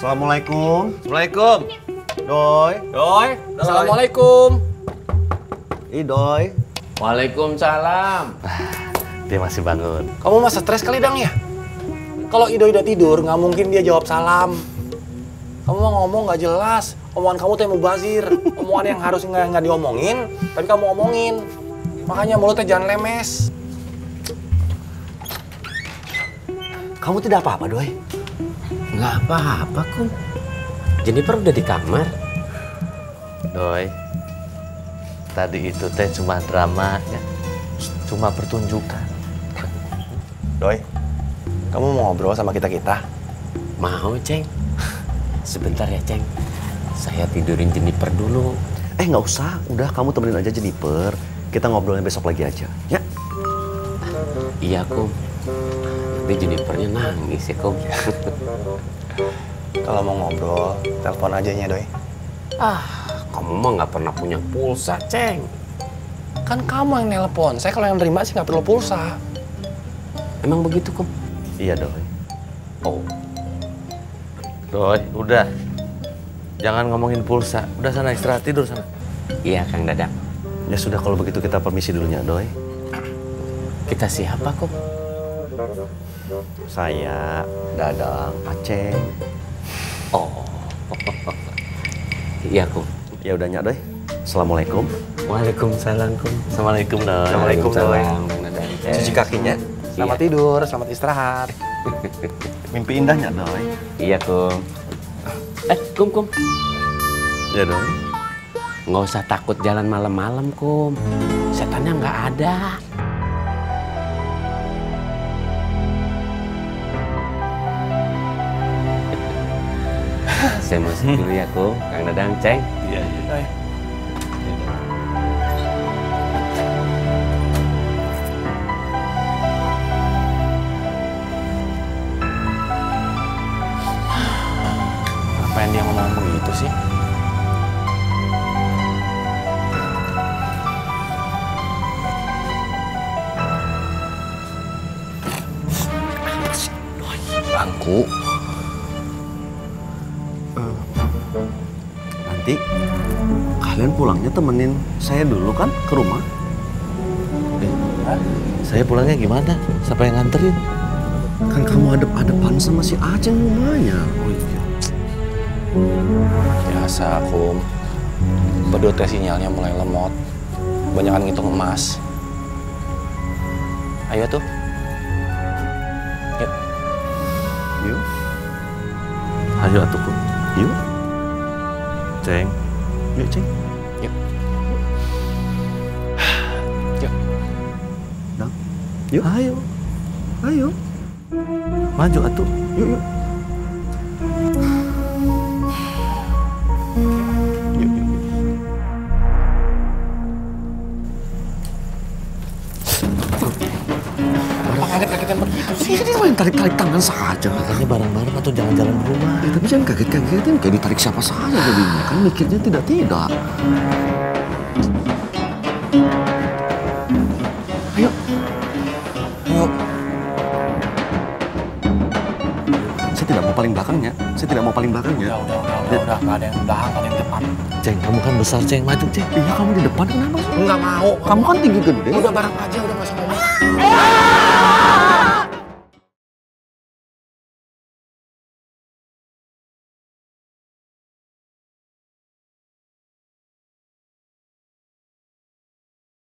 Assalamualaikum. Assalamualaikum. Doi. Doi. Assalamualaikum. Doi. Waalaikumsalam. Dia masih bangun. Kamu mah stres kali Dang ya? Kalau Ido udah tidur, nggak mungkin dia jawab salam. Kamu mau ngomong nggak jelas. Omongan kamu tuh yang mubazir. Omongan yang harus nggak diomongin, tapi kamu omongin. Makanya mulutnya jangan lemes. Kamu tidak apa-apa, Doi? Nggak apa-apa, Kum. Jennifer udah di kamar. Doi, tadi itu teh cuma drama ya, cuma pertunjukan. Doi, kamu mau ngobrol sama kita-kita? Mau, Ceng. Sebentar ya, Ceng. Saya tidurin Jennifer dulu. Nggak usah. Udah, kamu temenin aja Jennifer. Kita ngobrolnya besok lagi aja, ya? Iya, Kum. Nanti Jennifernya nangis ya, Kum. Kalau mau ngobrol, telepon aja ya, Doi. Kamu mah nggak pernah punya pulsa, Ceng. Kan kamu yang nelpon. Saya kalau yang nerima sih nggak perlu pulsa. Emang begitu, Kum? Iya, Doi. Oh. Doi, udah. Jangan ngomongin pulsa. Udah sana istirahat, tidur sana. Iya, Kang Dadang. Ya sudah, kalau begitu kita permisi dulunya, Doi. Kita siapa, Kum? Saya, Dadang, Aceh. Oh. Iya, Kum. Ya udah, Nyak, Doi. Assalamualaikum. Waalaikumsalam, Kum. Assalamualaikum, Doi. Assalamualaikum, Doi. Kang Dadang. Cuci kakinya. Selamat Iya. tidur, selamat istirahat. Mimpi indahnya, Doi. Iya, Kum. Kum. Ya, Doi. Nggak usah takut jalan malam-malam, Kum. Setannya nggak ada. Saya masuk dulu ya, Kum. Kang Dadang, Ceng. Iya. Doi. Ngapain dia ngomong begitu sih? Bangku. Nanti kalian pulangnya temenin saya dulu kan ke rumah. Saya pulangnya gimana? Siapa yang nganterin? Kan kamu adep-adepan sama si Aceh rumahnya. Oh iya. Biasa, Kum. Pedut teh sinyalnya mulai lemot. Banyakan ngitung emas. Ayo tuh. Yuk. Yuk. Ayo atuh, Kum. Yuk. Ceng. Yuk, Ceng. Yuk. Yuk. Dang. Yuk. Ayo. Ayo. Maju atuh. Yuk, yuk. Yuk, yuk, yuk. Apa kaget-kagetan begitu sih? Ini main tarik-tarik tangan saja. Makanya bareng-bareng atau jalan-jalan di rumah. Ya, tapi jangan kaget-kagetin, kayak ditarik siapa saja jadinya. Kan mikirnya tidak-tidak. Ayo. Yuk. Saya tidak mau paling belakangnya. Saya tidak mau paling belakangnya. Udah. Nggak ada yang belakang, nggak ada yang depan. Ceng, kamu kan besar, Ceng. Maju, Ceng. Iya, kamu di depan kenapa sih? Nggak mau. Kamu kan tinggi gede. Udah bareng aja, udah nggak usah ngomong.